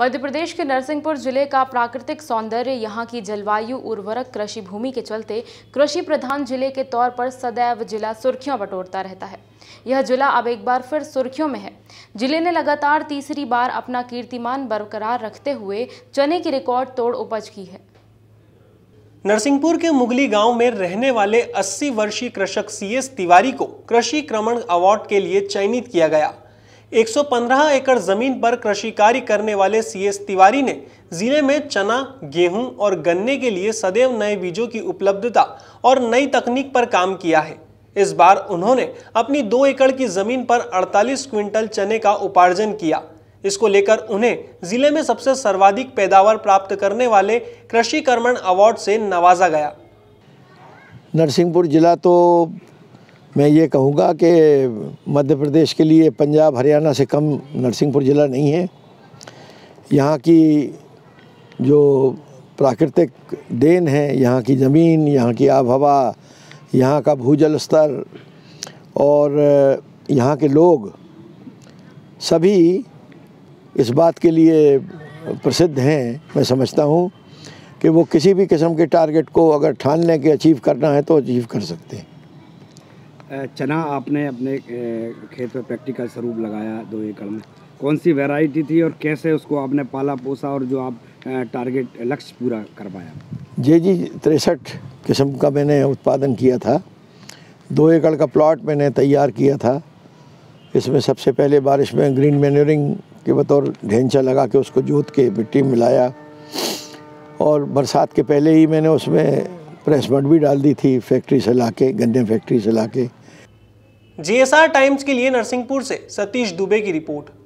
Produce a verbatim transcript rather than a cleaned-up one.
मध्य प्रदेश के नरसिंहपुर जिले का प्राकृतिक सौंदर्य, यहाँ की जलवायु, उर्वरक कृषि भूमि के चलते कृषि प्रधान जिले के तौर पर सदैव जिला सुर्खियां बटोरता रहता है। यह जिला अब एक बार फिर सुर्खियों में है। जिले ने लगातार तीसरी बार अपना कीर्तिमान बरकरार रखते हुए चने की रिकॉर्ड तोड़ उपज की है। नरसिंहपुर के मुगली गांव में रहने वाले अस्सी वर्षीय कृषक सी एस तिवारी को कृषि क्रमण अवार्ड के लिए चयनित किया गया। एक सौ पंद्रह एकड़ जमीन पर कृषि कार्य करने वाले सी एस तिवारी ने जिले में चना, गेहूं और गन्ने के लिए सदैव नए बीजों की उपलब्धता और नई तकनीक पर काम किया है। इस बार उन्होंने अपनी दो एकड़ की जमीन पर अड़तालीस क्विंटल चने का उपार्जन किया। इसको लेकर उन्हें जिले में सबसे सर्वाधिक पैदावार प्राप्त करने वाले कृषि कर्मण अवार्ड से नवाजा गया। नरसिंहपुर जिला तो मैं ये कहूँगा कि मध्य प्रदेश के लिए पंजाब हरियाणा से कम नरसिंहपुर जिला नहीं है। यहाँ की जो प्राकृतिक देन है, यहाँ की ज़मीन, यहाँ की आब हवा, यहाँ का भूजल स्तर और यहाँ के लोग सभी इस बात के लिए प्रसिद्ध हैं। मैं समझता हूँ कि वो किसी भी किस्म के टारगेट को अगर ठान लें कि अचीव करना है तो अचीव कर सकते हैं। चना आपने अपने खेत में प्रैक्टिकल स्वरूप लगाया दो एकड़ में, कौन सी वैरायटी थी और कैसे उसको आपने पाला पोसा और जो आप टारगेट लक्ष्य पूरा कर पाया? जे जी तिरसठ किस्म का मैंने उत्पादन किया था। दो एकड़ का प्लॉट मैंने तैयार किया था। इसमें सबसे पहले बारिश में ग्रीन मैन्योरिंग के बतौर ढेंचा लगा के उसको जोत के मिट्टी में मिलाया और बरसात के पहले ही मैंने उसमें प्रेस मड भी डाल दी थी फैक्ट्री से लाके, गन्ने फैक्ट्री से लाके। जी एस आर टाइम्स के लिए नरसिंहपुर से सतीश दुबे की रिपोर्ट।